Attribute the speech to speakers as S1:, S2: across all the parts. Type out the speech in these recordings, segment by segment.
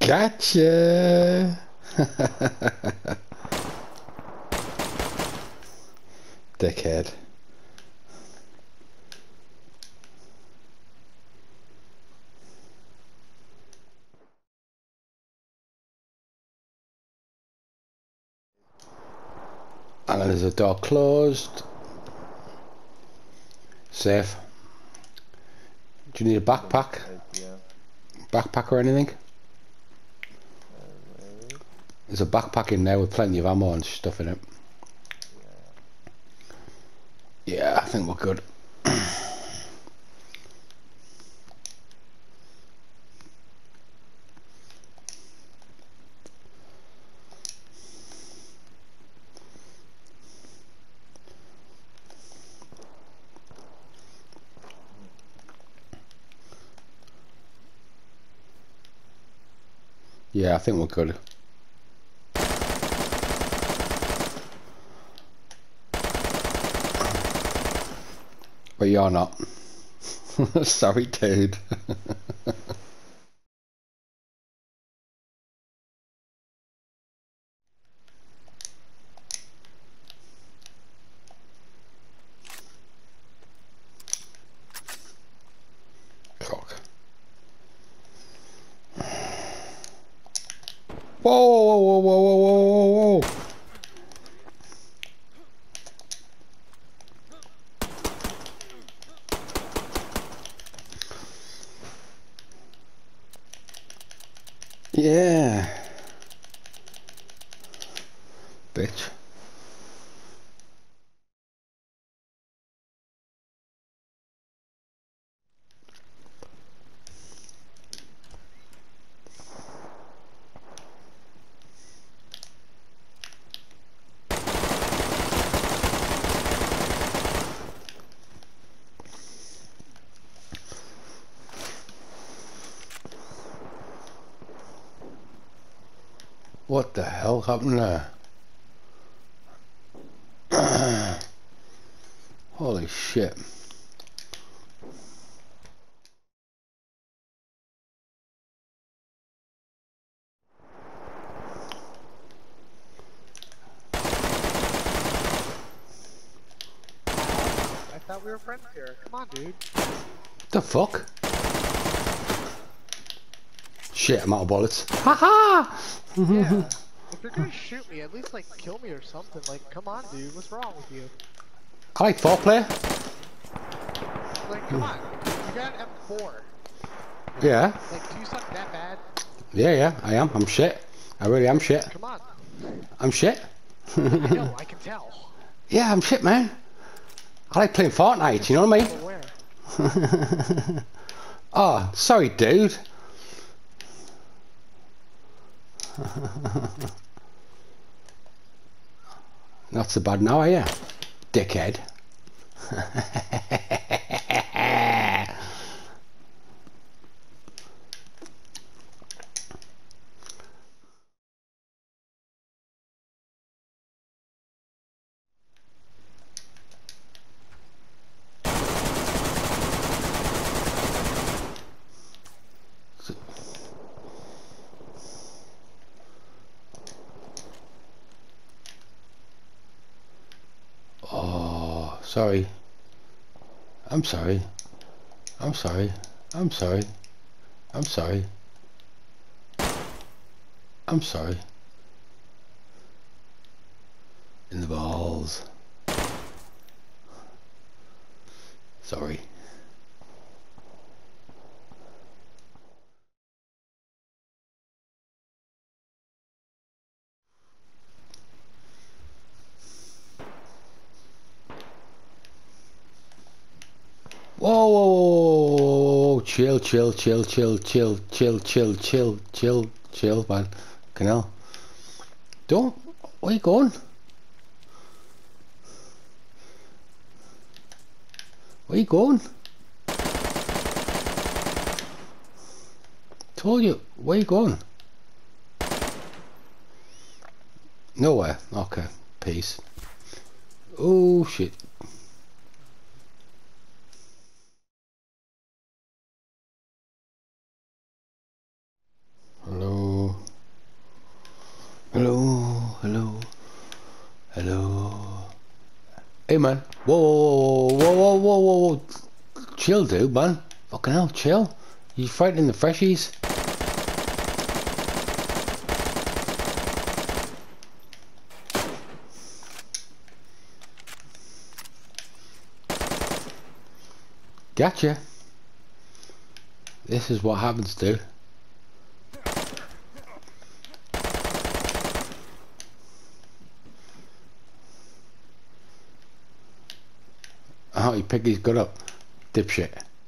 S1: Gotcha! Dickhead. And then there's a door closed. Safe. Do you need a backpack?
S2: Yeah.
S1: Backpack or anything? There's a backpack in there with plenty of ammo and stuff in it. Yeah, I think we're good. Yeah, I think we're good. But you're not. Sorry, dude. Cock. Whoa, whoa, whoa, whoa, whoa, whoa, whoa, whoa. Yeah. Bitch. What the hell happened there? Holy shit.
S3: I thought we were friends here. Come on, dude.
S1: The fuck? Shit, I'm out of bullets. Haha!
S3: Yeah. If you're gonna shoot me, at least like kill me or something. Like, come on, dude. What's wrong with you?
S1: I like foreplay.
S3: Like, come on. You got an M4.
S1: Yeah.
S3: Like, do you suck that bad?
S1: Yeah, I am. I'm shit. I really am shit.
S3: Come on.
S1: I'm shit.
S3: I know, I can tell.
S1: Yeah, I'm shit, man. I like playing Fortnite, you know what I mean?
S3: Aware.
S1: Oh, sorry, dude. Not so bad now, are you? Dickhead. Oh, sorry. I'm sorry. I'm sorry. I'm sorry. I'm sorry. I'm sorry. In the balls. Sorry. Whoa, whoa, whoa, whoa, whoa, chill, chill, chill, chill, chill, chill, chill, chill, chill, chill, man. Canal. Don't. Where you going? Where you going? Told you. Where you going? Nowhere. Okay. Peace. Oh shit. Hello. Hey man. Whoa, whoa, whoa, whoa, whoa, whoa, whoa. Chill, dude, man. Fucking hell, chill. You fighting the freshies? Gotcha. This is what happens, dude. Oh, he picked his gun up. Dipshit.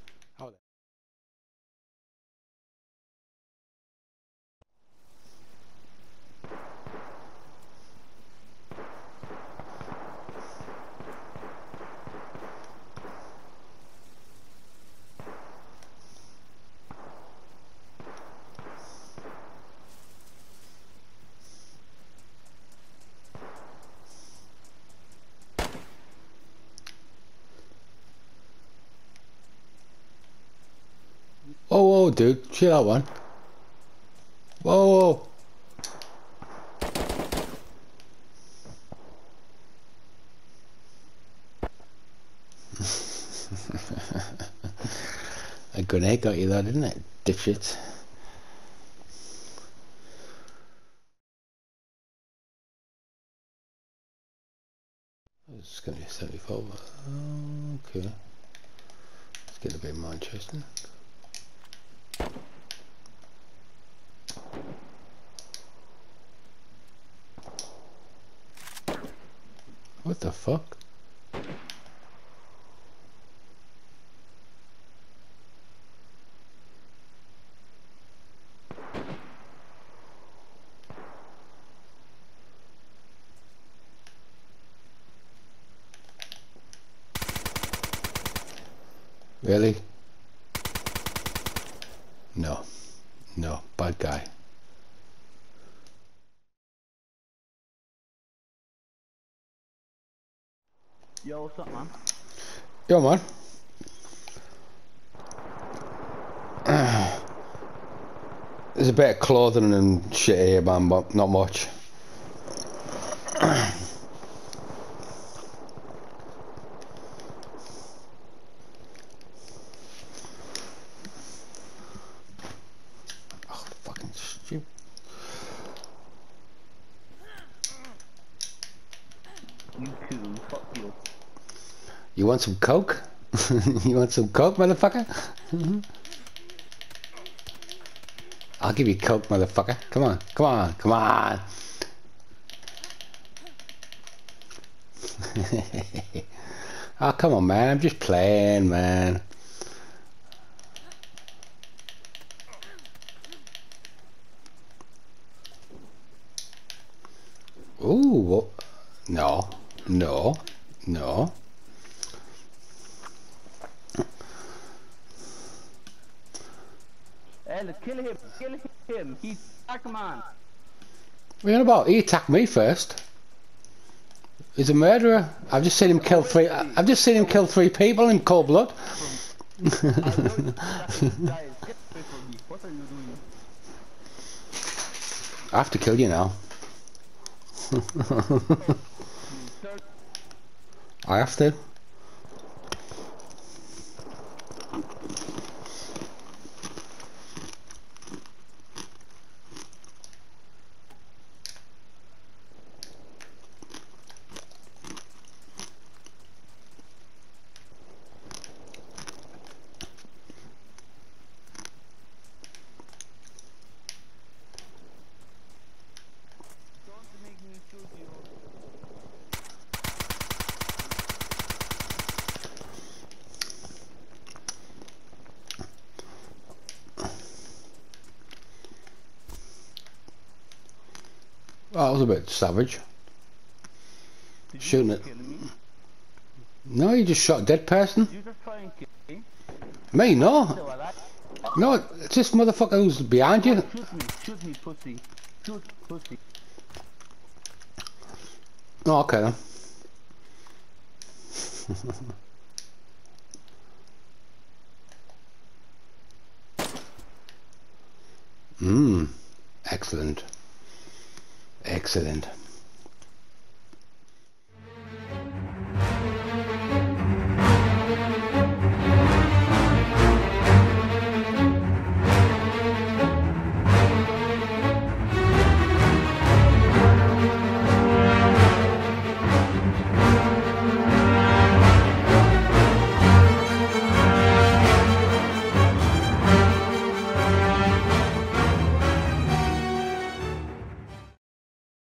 S1: Whoa, whoa, dude. Chill out, man. Whoa, whoa. A grenade got you there, didn't it? Dipshit. It's going to be 74. Okay. Let's get a bit of Manchester. What the fuck? Really? No. No. Bad guy.
S2: Yo, what's up, man?
S1: Yo, man. There's a bit of clothing and shit here, man, but not much. Oh, fucking stupid.
S2: You too, fuck you.
S1: You want some coke? You want some coke, motherfucker? I'll give you coke, motherfucker. Come on, come on, come on. Oh, come on, man. I'm just playing, man. Ooh, no, no, no.
S2: Hey, kill him, kill him. He's back, man.
S1: What are you on about? He attacked me first. He's a murderer. I've just seen him kill three. I've just seen him kill 3 people in cold blood.
S2: What are you doing?
S1: I have to kill you now. I have to. Oh, that was a bit savage. Shooting it. No, you just shot a dead person.
S2: You just try and kill me.
S1: Me, no. No, it's this motherfucker who's behind you.
S2: Shoot me, pussy. Shoot, pussy.
S1: Oh, okay then. Excellent. Excellent.